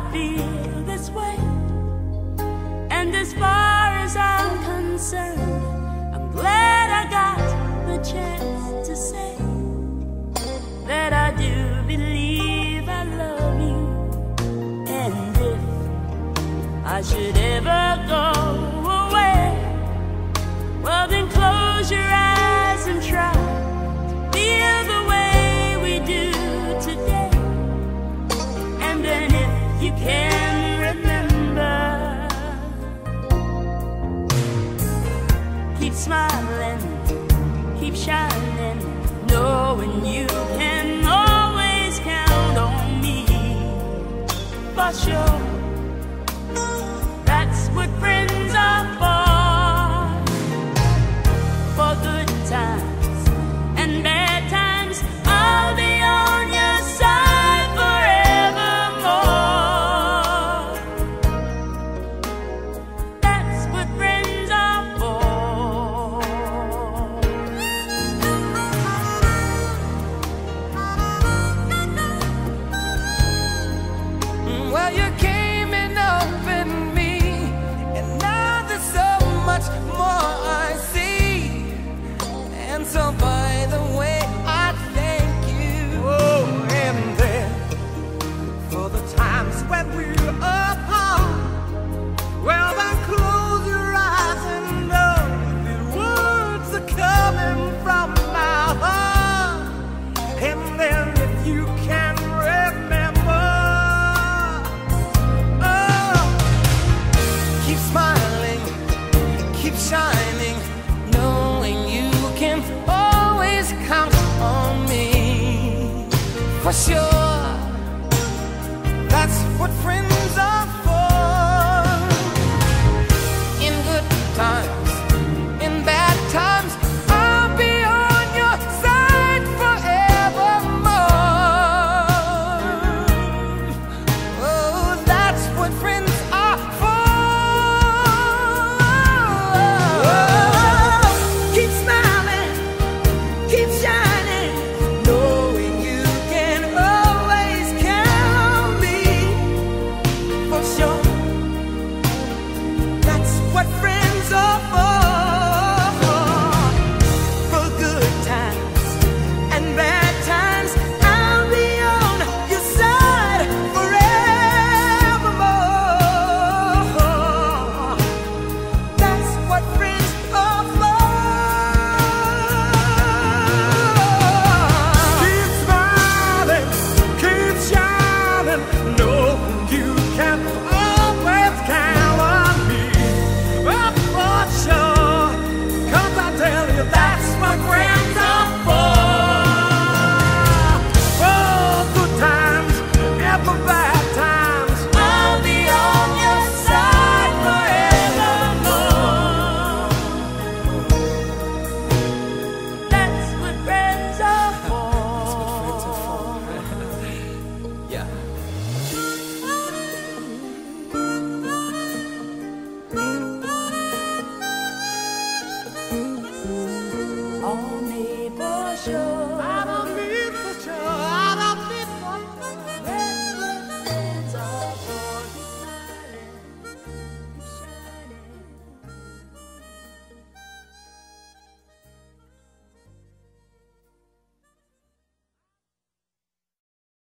feel this way. And as far as I'm concerned, I'm glad I got the chance to say that I do believe I love you. And if I should ever go away, well then close your eyes and try to feel the way we do today. And then if you can remember, keep smiling, keep shining, knowing you can always count on me. For sure, that's what friends are for good times and bad times. I'll be on your side forevermore. That's what friends are for. Well, you came in up in me, and now there's so much more I see. And so by the way, I thank you. Oh, and then for the times when we're apart, well then close your eyes and know the words are coming from my heart. And then if you can remember, oh, keep smiling, keep shining, knowing you can always count on me. For sure, that's what friends are for. In good times, in bad times, I'll be on your side forevermore. Oh, that's what friends are for. Keep smiling, keep shining, knowing you can always count on me. For sure, that's what friends are for. For good times and bad times, I'll be on your side forevermore. That's what friends are for. Keep smiling, keep shining, know you can always count on me. Oh, for sure, 'cause I tell you that's what friends are for. For good times and for bad times, I'll be on your side forevermore. That's what friends are for. yeah. Only for sure.